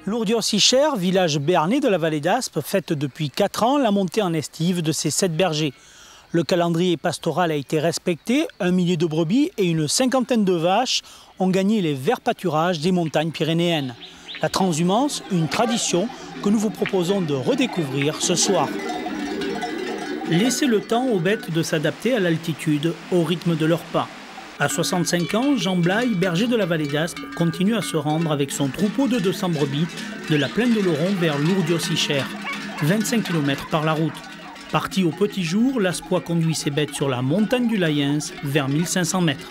Lourdios-Icher, village béarnais de la vallée d'Aspe, fête depuis 4 ans la montée en estive de ses 7 bergers. Le calendrier pastoral a été respecté, 1 millier de brebis et une cinquantaine de vaches ont gagné les verts pâturages des montagnes pyrénéennes. La transhumance, une tradition que nous vous proposons de redécouvrir ce soir. Laissez le temps aux bêtes de s'adapter à l'altitude, au rythme de leurs pas. À 65 ans, Jean Blaye, berger de la vallée d'Aspe, continue à se rendre avec son troupeau de 200 brebis de la plaine de Lauron vers Lourdios-Icher, 25 km par la route. Parti au petit jour, l'Aspois conduit ses bêtes sur la montagne du Layens vers 1500 mètres.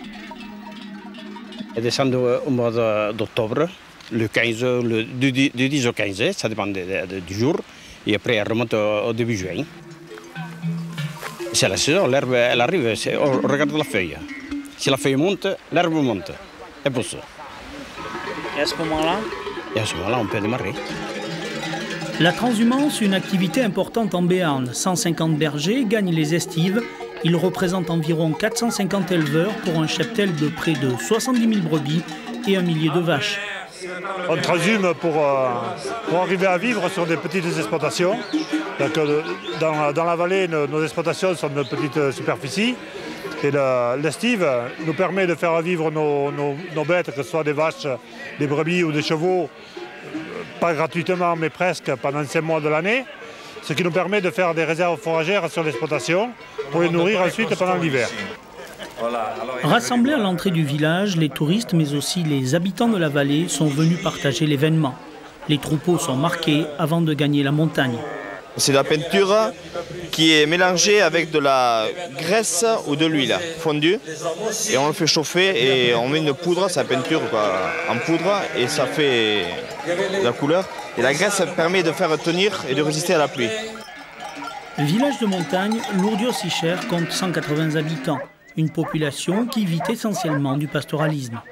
Elle descend au mois d'octobre, du 10 au 15, ça dépend du jour, et après elle remonte au début juin. C'est la saison, l'herbe elle arrive, on regarde la feuille. Si la feuille monte, l'herbe monte, et pousse. Et à ce moment-là on peut démarrer. La transhumance, une activité importante en Béarn. 150 bergers gagnent les estives. Ils représentent environ 450 éleveurs pour un cheptel de près de 70 000 brebis et 1 millier de vaches. On transhume pour arriver à vivre sur des petites exploitations. Donc, dans la vallée, nos exploitations sont de petites superficies. Et l'estive nous permet de faire vivre nos bêtes, que ce soit des vaches, des brebis ou des chevaux, pas gratuitement mais presque pendant 5 mois de l'année. Ce qui nous permet de faire des réserves fourragères sur l'exploitation pour les nourrir ensuite pendant l'hiver. Rassemblés à l'entrée du village, les touristes mais aussi les habitants de la vallée sont venus partager l'événement. Les troupeaux sont marqués avant de gagner la montagne. C'est de la peinture qui est mélangée avec de la graisse ou de l'huile fondue et on le fait chauffer et on met une poudre, c'est la peinture en poudre et ça fait de la couleur. Et la graisse permet de faire tenir et de résister à la pluie. Village de montagne, Lourdios-Icher compte 180 habitants, une population qui vit essentiellement du pastoralisme.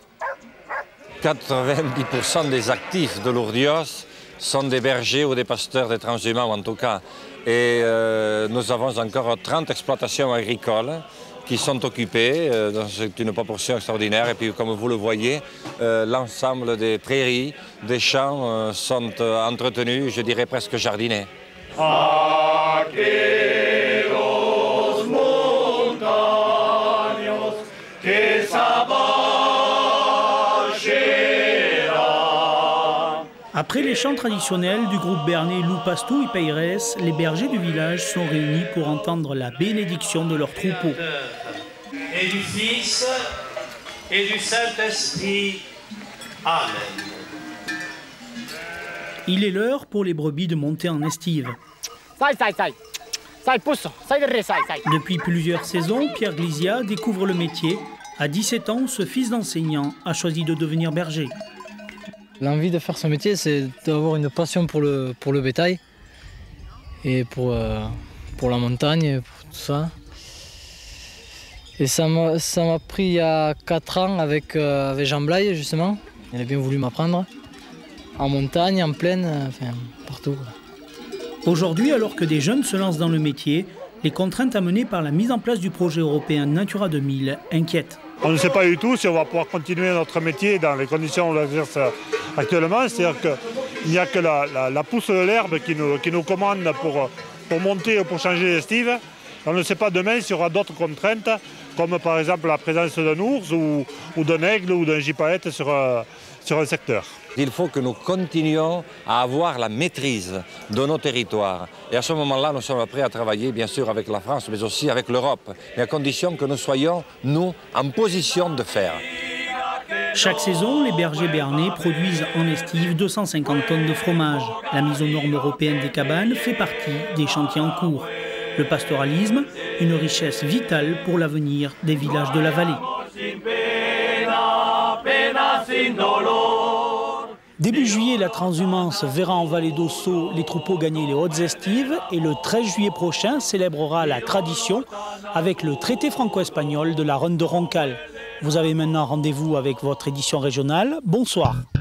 90% des actifs de Lourdios sont des bergers ou des pasteurs, des transhumants en tout cas. Et nous avons encore 30 exploitations agricoles qui sont occupées, c'est une proportion extraordinaire. Et puis comme vous le voyez, l'ensemble des prairies, des champs sont entretenus, je dirais presque jardinés. Après les chants traditionnels du groupe béarnais Loup Pastou et Peires, les bergers du village sont réunis pour entendre la bénédiction de leur troupeau. Et du Fils et du Saint-Esprit. Amen. Il est l'heure pour les brebis de monter en estive. Depuis plusieurs saisons, Pierre Glisia découvre le métier. À 17 ans, ce fils d'enseignant a choisi de devenir berger. L'envie de faire ce métier, c'est d'avoir une passion pour le bétail et pour la montagne, pour tout ça. Et ça m'a pris il y a 4 ans avec Jean Blaye, justement. Il a bien voulu m'apprendre, en montagne, en plaine, enfin partout. Aujourd'hui, alors que des jeunes se lancent dans le métier, les contraintes amenées par la mise en place du projet européen Natura 2000 inquiètent. On ne sait pas du tout si on va pouvoir continuer notre métier dans les conditions où on l'exerce actuellement. C'est-à-dire qu'il n'y a que la pousse de l'herbe qui nous commande pour monter ou pour changer l'estive. On ne sait pas demain s'il y aura d'autres contraintes, comme par exemple la présence d'un ours ou d'un aigle ou d'un gypaète sur un secteur. Il faut que nous continuions à avoir la maîtrise de nos territoires. Et à ce moment-là, nous sommes prêts à travailler, bien sûr, avec la France, mais aussi avec l'Europe, mais à condition que nous soyons, nous, en position de faire. Chaque saison, les bergers béarnais produisent en estive 250 tonnes de fromage. La mise aux normes européennes des cabanes fait partie des chantiers en cours. Le pastoralisme, une richesse vitale pour l'avenir des villages de la vallée. Début juillet, la transhumance verra en vallée d'Ossau les troupeaux gagner les hautes estives et le 13 juillet prochain célébrera la tradition avec le traité franco-espagnol de la Ronde de Roncal. Vous avez maintenant rendez-vous avec votre édition régionale. Bonsoir.